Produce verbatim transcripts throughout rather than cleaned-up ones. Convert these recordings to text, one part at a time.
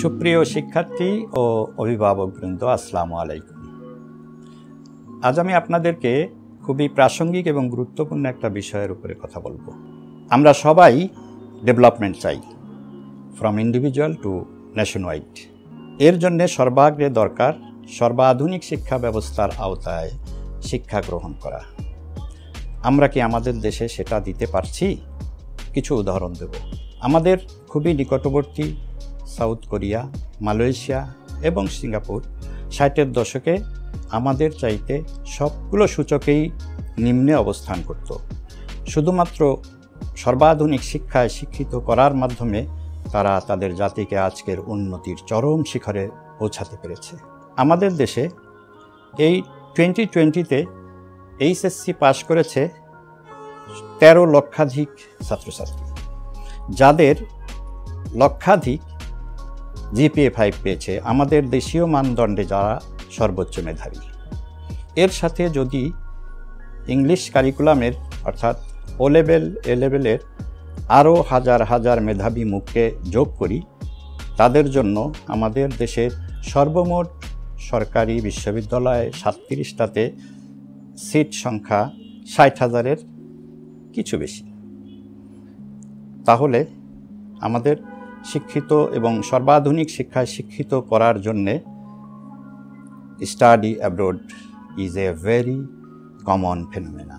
সুপ্রিয় শিক্ষার্থী ও অভিভাবকবৃন্দ, আসসালামু আলাইকুম। আজ আমি আপনাদেরকে খুবই প্রাসঙ্গিক এবং গুরুত্বপূর্ণ একটা বিষয়ের উপরে কথা বলবো। আমরা সবাই ডেভেলপমেন্ট চাই, from individual to nationwide. এর জন্য সর্বাগ্রে দরকার সর্বাধুনিক শিক্ষা ব্যবস্থার আওতায় শিক্ষা গ্রহণ করা। আমরা কি আমাদের দেশে সেটা দিতে পারছি? কিছু উদাহরণ দেব। আমাদের খুবই নিকটবর্তী সাউথ কোরিয়া, মালয়েশিয়া এবং সিঙ্গাপুর ষাটের দশকে আমাদের চাইতে সবগুলো সূচকেই নিম্নে অবস্থান করত। শুধুমাত্র সর্বাধুনিক শিক্ষায় শিক্ষিত করার মাধ্যমে তারা তাদের জাতিকে আজকের উন্নতির চরম শিখরে পৌঁছাতে পেরেছে। আমাদের দেশে এই টোয়েন্টি টোয়েন্টিতে এইচএসসি পাশ করেছে তেরো লক্ষাধিক ছাত্রছাত্রী, যাদের লক্ষাধিক জিপিএ ফাইভ পেয়েছে, আমাদের দেশীয় মানদণ্ডে যারা সর্বোচ্চ মেধাবী। এর সাথে যদি ইংলিশ কারিকুলামের অর্থাৎ ও লেভেল এ লেভেলের আরও হাজার হাজার মেধাবী মুখকে যোগ করি, তাদের জন্য আমাদের দেশের সর্বমোট সরকারি বিশ্ববিদ্যালয়ে সাতত্রিশটাতে সিট সংখ্যা ষাট হাজারের কিছু বেশি। তাহলে আমাদের শিক্ষিত এবং সর্বাধুনিক শিক্ষায় শিক্ষিত করার জন্যে study abroad is a very common phenomena.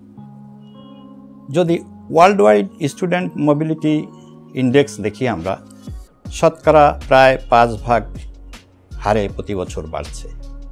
যদি worldwide student mobility index দেখি আমরা, শতকরা প্রায় পাঁচ ভাগ হারে প্রতি বছর বাড়ছে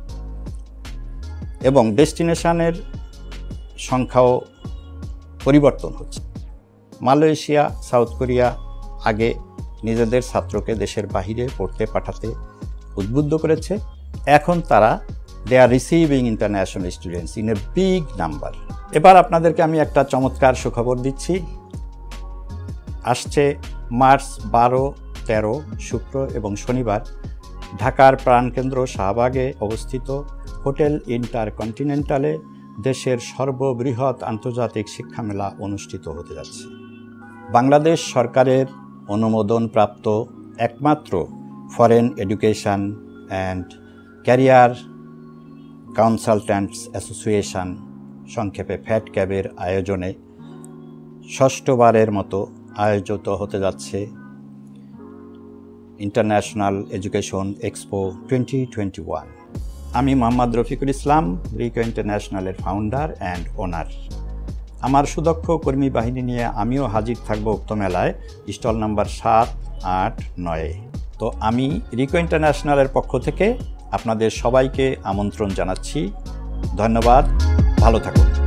এবং ডেস্টিনেশনের সংখ্যাও পরিবর্তন হচ্ছে। মালয়েশিয়া, সাউথ কোরিয়া আগে নিজেদের ছাত্রকে দেশের বাহিরে পড়তে পাঠাতে উদ্বুদ্ধ করেছে। এখন তারা they are receiving international students in a big number. এবার আপনাদেরকে আমি একটা চমৎকার সুখবর দিচ্ছি। আসছে মার্চ বারো, তেরো, শুক্র এবং শনিবার ঢাকার প্রাণকেন্দ্র শাহবাগে অবস্থিত হোটেল ইন্টারকন্টিনেন্টালে দেশের সর্ববৃহৎ আন্তর্জাতিক শিক্ষামেলা অনুষ্ঠিত হতে যাচ্ছে। বাংলাদেশ সরকারের অনুমোদনপ্রাপ্ত একমাত্র foreign education and career consultants association, সংক্ষেপে ফ্যাট ক্যাবের আয়োজনে ষষ্ঠবারের মতো আয়োজিত হতে যাচ্ছে international education expo twenty twenty one. আমি মোহাম্মদ রফিকুল ইসলাম, রিকো ইন্টারন্যাশনালের ফাউন্ডার অ্যান্ড ওনার। আমার সুদক্ষ কর্মী বাহিনী নিয়ে আমিও হাজির থাকবো উক্ত মেলায়, স্টল নাম্বার সাত, আট, নয়ে। তো আমি রিকো ইন্টারন্যাশনালের পক্ষ থেকে আপনাদের সবাইকে আমন্ত্রণ জানাচ্ছি। ধন্যবাদ, ভালো থাকুন।